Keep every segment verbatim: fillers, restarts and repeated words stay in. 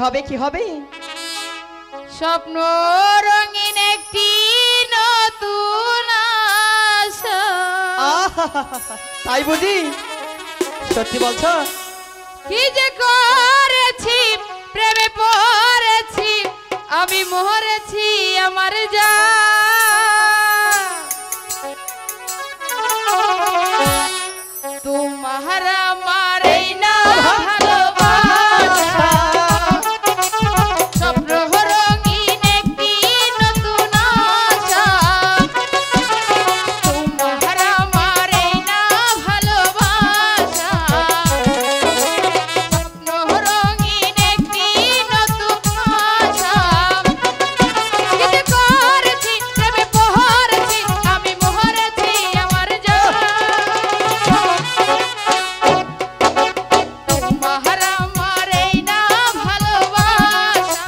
হবে কি হবে স্বপ্ন রঙিন একটি নতুন আশা তাই বুঝি সত্যি বলছো কি যে করেছি প্রেমে পড়েছি আমি মরেছি আমার যা তোমার আমার এই না ভালোবাসা স্বপ্ন রঙিন একটি নতুন আশা তোমার আমার এই না ভালোবাসা স্বপ্ন রঙিন একটি নতুন আশা কি যে করেছি প্রেমে পড়েছি আমি মরেছি আমার যা তোমার আমার এই না ভালোবাসা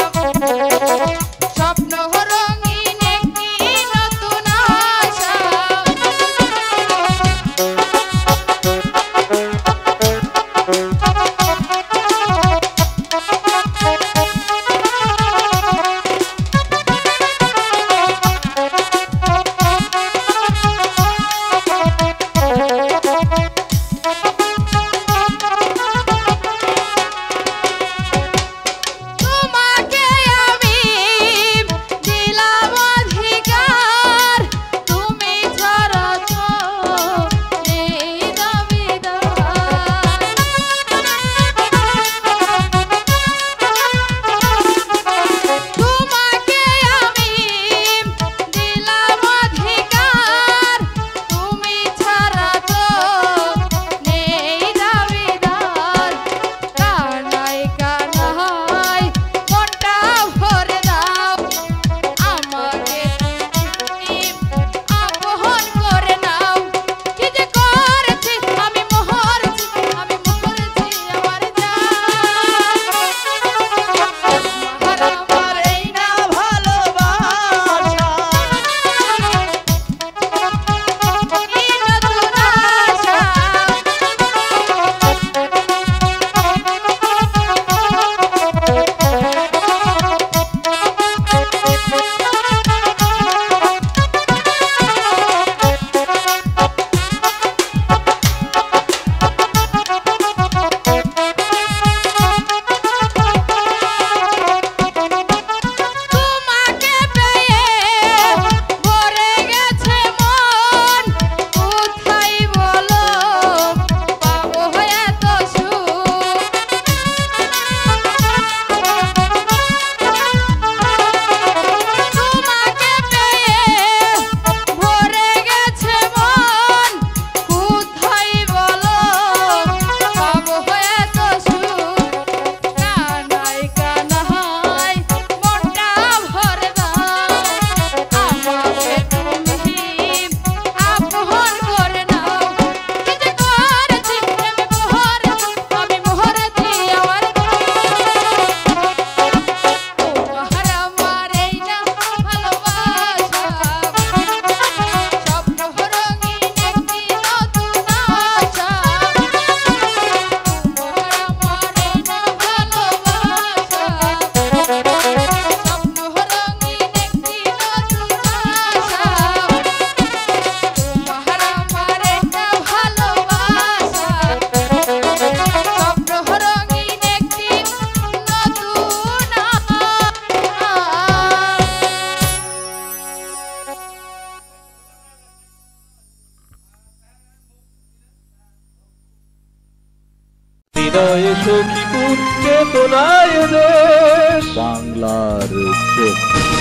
স্বপ্ন রঙিন একটি নতুন আশা তোমাকে আমি দিলাম অধিকার তুমি ছাড়া তো নেই দাবিদার তোমাকে আমি দিলাম অধিকার তুমি ছাড়া তো নেই দাবিদার কানাই কানাই মনটা ভরে দাও আমাকে তুমি আপন করে নাও কি যে করেছি আমি মরেছি আমি মরেছি আমার যা তোমার আমার এই না ভালোবাসা কি নতুন আশা তোমাকে পেয়ে ভরে গেছে মন কোথায় বলো পাবো এত সুখ তোমাকে পেয়ে ভরে গেছে মন কোথায় বলো পাবো এত সুখ কানাই কানাই মনটা ভরে দাও আমাকে তুমি আপন করে নাও কি যে করেছি প্রেমে পড়েছি আমি মরেছি আমার তোমার আমার এই না ভালোবাসা স্বপ্ন রঙিন একটি নতুন আশা তোমার আমার এই না ভালোবাসা স্বপ্ন রঙিন একটি নতুন আশা তোমার আমার এই না ভালোবাসা স্বপ্ন রঙিন একটি নতুন হৃদয়ে সখীপুর চেতনায় দেশ বাংলার চোখ।